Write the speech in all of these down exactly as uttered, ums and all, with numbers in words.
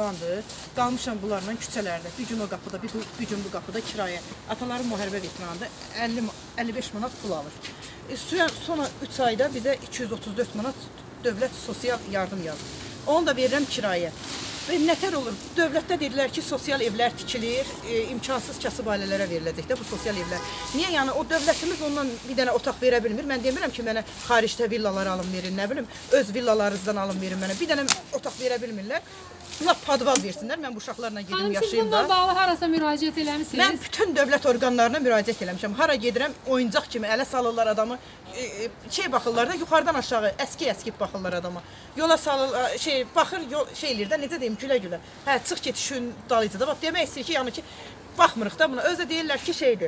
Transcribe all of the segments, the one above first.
falandır. Qalmışam bunlarla küçələrdə. Bir gün o qapıda, bir, bir gün bu qapıda kirayə. Ataları müharibə veteranıdır. əlli əlli beş manat pul alır. E, sonra üç ayda bizə iki yüz otuz dörd manat dövlət sosial yardım yazır. Onu da verirəm kirayə. Və nətər olur? Dövlətdə dedilər ki, sosial evlər tikilir, e, imkansız kasıb ailələrə veriləcək də bu sosial evlər. Niyə? Yəni o dövlətimiz ondan bir dənə otaq verə bilmir. Mən demirəm ki, mənə xaricdə villalar alın verin, nə bilim, öz villalarınızdan alın verin mənə. Bir dənə otaq verə bilmirlər. Bunlar padval versinlər, mən bu uşaqlarla gedim yaşayayım da. Hanım, siz bununla bağlı harasa müraciət eləmişsiniz? Mən bütün dövlət orqanlarına müraciət eləmişəm. Hara gedirəm, oyuncaq kimi ələ salırlar adamı. E, şey baxırlar da, yuxarıdan aşağı əski-əski baxırlar adama. Yola salırlar, şey, baxır, yol, şey eləyir də, necə deyim, gülə-gülə. Hə, çıx get, şün dalıcıda. Bax, demək istəyir ki, yəni ki, baxmırıq da buna. Özə deyirlər ki, şeydir.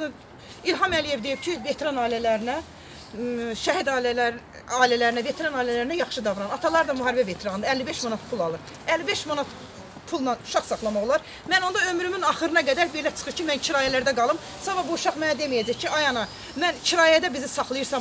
İlham Əliyev deyib ki, veteran ailələrinə, şəhid ailələr, ailələrinə, veteran ailələrinə yaxşı davranan. Atalar da müharibə veteranıdır, əlli beş manat pul alır. əlli beş manat pulla uşaq saxlamaq olar. Mən onda ömrümün axırına qədər belə çıxır ki, mən kirayələrdə qalım. Sabah bu uşaq mənə deməyəcək ki, ay ana, mən kirayədə bizi saxlayırsam,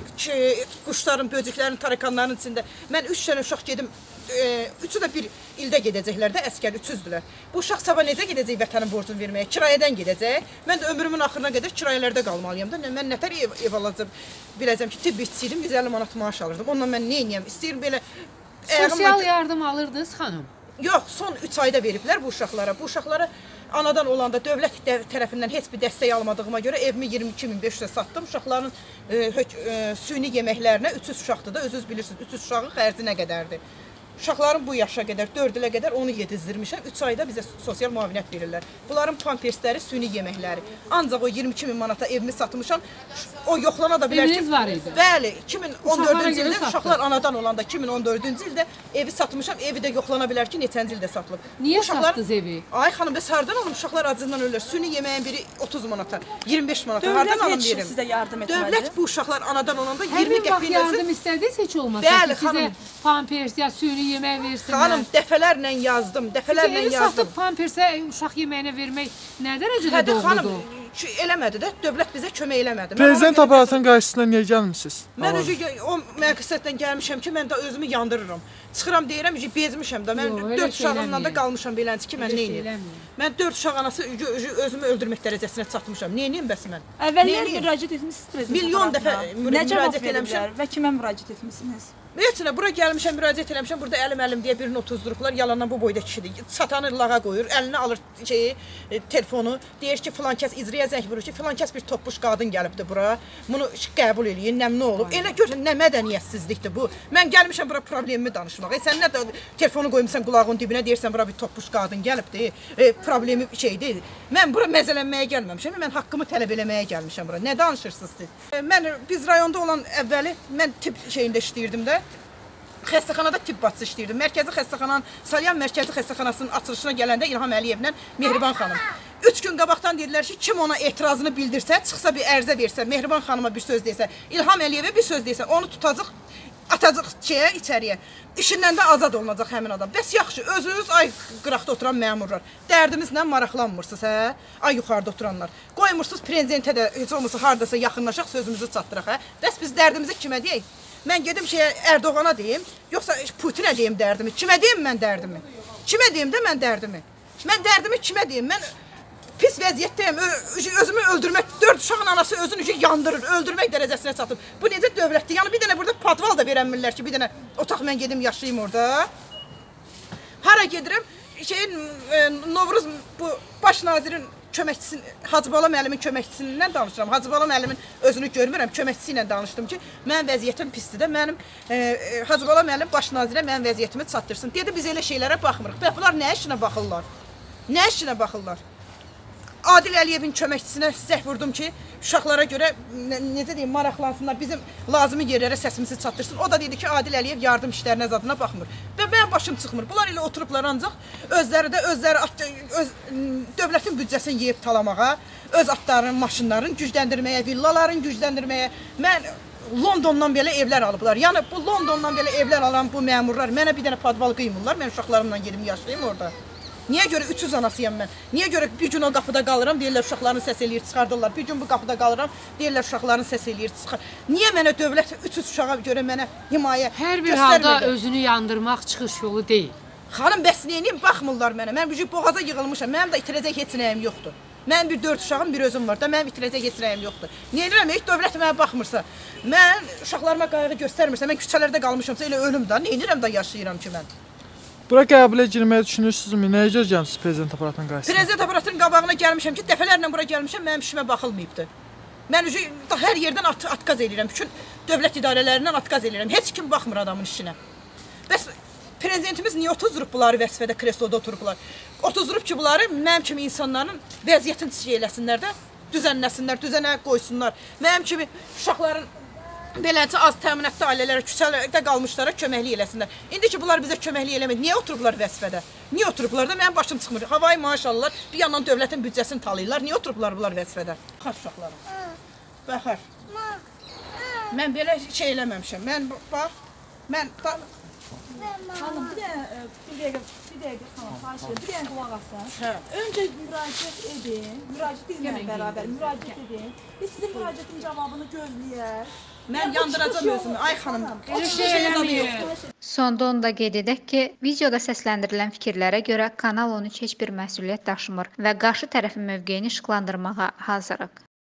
quşların, böcüklərin, tarakanların içində. Mən üç dənə uşaq gedim, e, üçü də bir ildə gedəcəklər də, əskər, üçüzdürlər. Bu uşaq sabah necə gedəcək vətənin borcunu verməyə? Kirayədən gedəcək. Mən də ömrümün axırına qədər kirayələrdə qalmalıyam da. Mən nətər ev, ev alacam, biləcəm ki, tibb işçiydim, yüz əlli manat maaş alırdım. Ondan mən nə edəyəm? İstəyirəm belə... Sosial yardım alırdınız xanım? Yox, son üç ayda veriblər bu uşaqlara. Bu uşaqlara anadan olanda dövlət tərəfindən heç bir dəstək almadığıma görə evimi iyirmi iki min beş yüzə satdım. Uşaqların e, e, süni yeməklərinə üç yüz uşaqdır da, özünüz bilirsiniz, üç yüz uşağın xərci nə qədərdir. Uşaqların bu yaşa qədər, dörd ilə qədər onu yedizdirmişəm. üç ayda bizə sosial müavinət verirlər. Bunların pampersləri, süni yeməkləri. Ancaq o iyirmi iki min manata evimi satmışam. O yoxlana da bilər ki... Eviniz var idi? Bəli, iki min on dördüncü ildə uşaqlar anadan olanda iki min on dördüncü ildə evi satmışam. Evi də yoxlana bilər ki, neçənci ildə satılıb. Niyə uşaqlar... satdınız evi? Ay xanım, bəs hardan alım? Uşaqlar acından ölür. Süni yeməyin biri otuz manata, iyirmi beş manata. Hardan alım verim? Dövlət sizə yardım etməlidir. Dövlət bu uşaqlar anadan olanda Hər iyirmi bir vaxt qəpiyinə... yardım istədiniz heç olmasa Bəli, ki, sizə pampers ya süni yemək versinlər. Xanım, dəfələrlə yazdım, dəfələrlə Evi yazdım. satıb pampersə uşaq yeməyinə vermək nə dərəcədə doğrudur? Eləmədi də, dövlət bizə kömək eləmədi. Prezident aparatının qarşısına niyə gəlmişsiniz? Mən o məqsədlə gəlmişəm ki, mən də özümü yandırıram. Çıxıram deyirəm, bezmişəm də. Mən dörd uşağımla da qalmışam belənci ki, mən nə edeyim? Mən dörd uşaq anası özümü öldürmək dərəcəsinə çatmışam. Nə edeyim bəs mən? Əvvəllər müraciət etmişsiniz prezident Milyon dəfə müraciət etmişəm və kimə müraciət etmişsiniz? Heç nə, bura gəlmişəm, müraciət eləmişəm, burada əlim-əlim deyə birini otuzdurublar, yalandan bu boyda kişidir. Satanı lağa qoyur, əlinə alır şeyi, e, telefonu, deyir ki, filan kəs icraya zəng vurur ki, filan kəs bir toppuş qadın gəlibdir bura, bunu qəbul eləyin, nəm nə olub? Elə görün, nə mədəniyyətsizlikdir bu. Mən gəlmişəm bura problemimi danışmağa. E, sən nə də telefonu qoymuşsan qulağın dibinə, deyirsən bura bir toppuş qadın gəlibdir, e, problemi şeydir. Mən bura məzələnməyə gəlməmişəm, mən haqqımı tələb eləməyə gəlmişəm bura. Nə danışırsınız siz? E, mən, biz rayonda olan əvvəli, mən tibb şeyində işləyirdim də. Xəstəxanada tibb bacısı işləyirdim. Mərkəzi xəstəxananın, Salyan Mərkəzi xəstəxanasının açılışına gələndə İlham Əliyevlə Mehriban xanım. Üç gün qabaqdan dedilər ki, kim ona etirazını bildirsə, çıxsa bir ərizə versə, Mehriban xanıma bir söz desə, İlham Əliyevə bir söz desə, onu tutacaq, atacaq şeyə, içəriyə. İşindən də azad olunacaq həmin adam. Bəs yaxşı, özünüz ay qıraqda oturan məmurlar, dərdimizlə maraqlanmırsınız, hə? Ay yuxarıda oturanlar. Qoymursunuz prezidentə də heç olmasa hardasa yaxınlaşaq, sözümüzü çatdıraq, hə? Bəs biz dərdimizi kimə deyək? Mən gedim şeyə Ərdoğana deyim, yoxsa Putinə deyim dərdimi? Kimə deyim mən dərdimi? Kimə deyim də mən dərdimi? Mən dərdimi kimə deyim? Mən pis vəziyyətdəyim, özümü öldürmək, dörd uşağın anası özünü yandırır, öldürmək dərəcəsinə çatıb. Bu necə dövlətdir? Yəni bir dənə burada padval da verənmirlər ki, bir dənə otaq mən gedim yaşayayım orada. Hara gedirəm? Şeyin, Novruz bu baş nazirin köməkçisi, Hacı Bala müəllimin köməkçisindən danışıram. Hacı Bala müəllimin özünü görmürəm, köməkçisi ilə danışdım ki, mənim vəziyyətim pisdir də, mənim e, Hacı Bala müəllim baş nazirə mənim vəziyyətimi çatdırsın. Dedi, biz elə şeylərə baxmırıq. Bəs bunlar nə işinə baxırlar? Nə işinə baxırlar? Adil Əliyevin köməkçisinə zəh vurdum ki, uşaqlara görə necə deyim, maraqlansınlar, bizim lazımi yerlərə səsimizi çatdırsın. O da dedi ki, Adil Əliyev yardım işlərinə zadına baxmır. Və mənim başım çıxmır. Bunlar elə oturublar ancaq özləri də özləri öz, dövlətin büdcəsini yeyib talamağa, öz atlarının, maşınların gücləndirməyə, villaların gücləndirməyə. Mən Londondan belə evlər alıblar. Yəni bu Londondan belə evlər alan bu məmurlar mənə bir dənə padval qıymırlar. Mən uşaqlarımla gedim yaşayayım orada. Niyə görə üç yüz anasıyam mən? Niyə görə bir gün o qapıda qalıram, deyirlər uşaqların səs eləyir, çıxardırlar. Bir gün bu qapıda qalıram, deyirlər uşaqların səs eləyir, çıxar. Niyə mənə dövlət üç yüz uşağa görə mənə himayə göstərmir? Hər bir halda özünü yandırmaq çıxış yolu deyil. Xanım bəs neyim baxmırlar mənə. Mən bu boğaza yığılmışam. Mənim də itirəcək heç nəyim yoxdur. Mənim bir dörd uşağım, bir özüm var da, mənim itirəcək heç nəyim yoxdur. Niyə edirəm? Heç dövlət mənə baxmırsa, mən uşaqlarıma qayğı göstərmirsə, mən küçələrdə qalmışamsa elə ölüm də. Niyə edirəm də yaşayıram ki mən? Bura qəbulə girməyi düşünürsünüzmü? Nəyə görə gəlmisiniz prezident aparatının qarşısına? Prezident aparatının qabağına gəlmişəm ki, dəfələrlə bura gəlmişəm, mənim işimə baxılmayıbdı. Mən ucu hər yerdən at atqaz eləyirəm, bütün dövlət idarələrindən atqaz eləyirəm. Heç kim baxmır adamın işinə. Bəs prezidentimiz niyə otuzdurub bunları vəzifədə kresloda oturublar? Otuzdurub ki, bunları mənim kimi insanların vəziyyətini şey eləsinlər də, düzənləsinlər, düzənə qoysunlar. Mənim kimi uşaqların beləncə az təminatlı ailələrə, küçələrdə qalmışlara köməklik eləsinlər. İndi ki, bunlar bizə köməklik eləmir. Niyə oturublar vəzifədə? Niyə oturublar da? Mənim başım çıxmır. Havayı maaş alırlar, bir yandan dövlətin büdcəsini talayırlar. Niyə oturublar bunlar vəzifədə? Baxar uşaqlarım. Baxar. Mən belə şey eləməmişəm. Mən bax, mən Xanım, bir dənə, bir dəqiqə, bir dəqiqə xanım, xahiş edirəm, bir dənə qulaq asın. Hə. Öncə müraciət edin, müraciət bizimlə bərabər müraciət edin. Biz sizin müraciətin cavabını gözləyək. mən yandıracam özümü. Ay xanım, Elə şey eləməyin. Sonda onu da qeyd edək ki, videoda səsləndirilən fikirlərə görə Kanal on üç heç bir məsuliyyət daşımır və qarşı tərəfin mövqeyini işıqlandırmağa hazırıq.